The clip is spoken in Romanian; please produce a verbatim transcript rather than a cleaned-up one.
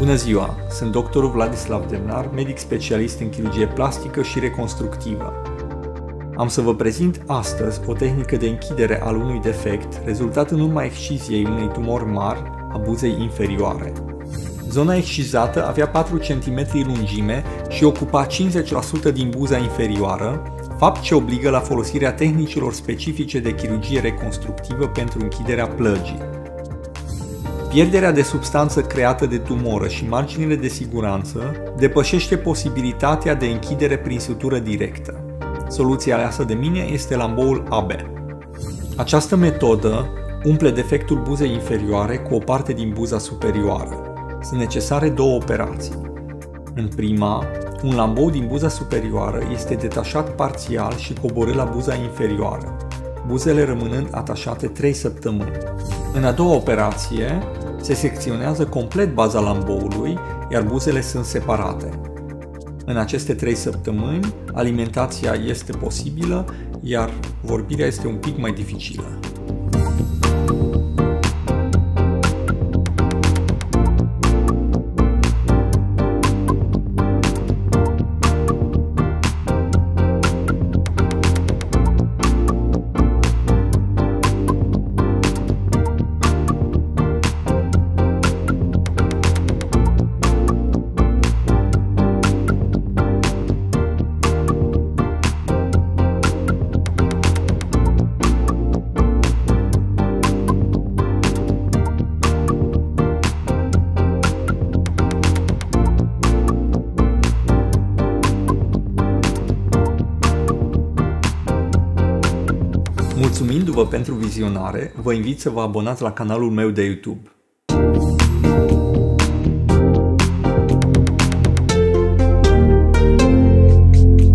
Bună ziua! Sunt doctorul Vladislav Demnar, medic specialist în chirurgie plastică și reconstructivă. Am să vă prezint astăzi o tehnică de închidere al unui defect rezultat în urma exciziei unei tumori mari a buzei inferioare. Zona excizată avea patru centimetri lungime și ocupa cincizeci la sută din buza inferioară, fapt ce obligă la folosirea tehnicilor specifice de chirurgie reconstructivă pentru închiderea plăgii. Pierderea de substanță creată de tumoră și marginile de siguranță depășește posibilitatea de închidere prin sutură directă. Soluția aleasă de mine este lamboul A B. Această metodă umple defectul buzei inferioare cu o parte din buza superioară. Sunt necesare două operații. În prima, un lambou din buza superioară este detașat parțial și coborât la buza inferioară, buzele rămânând atașate trei săptămâni. În a doua operație, se secționează complet baza lamboului, iar buzele sunt separate. În aceste trei săptămâni, alimentația este posibilă, iar vorbirea este un pic mai dificilă. Mulțumindu-vă pentru vizionare, vă invit să vă abonați la canalul meu de YouTube.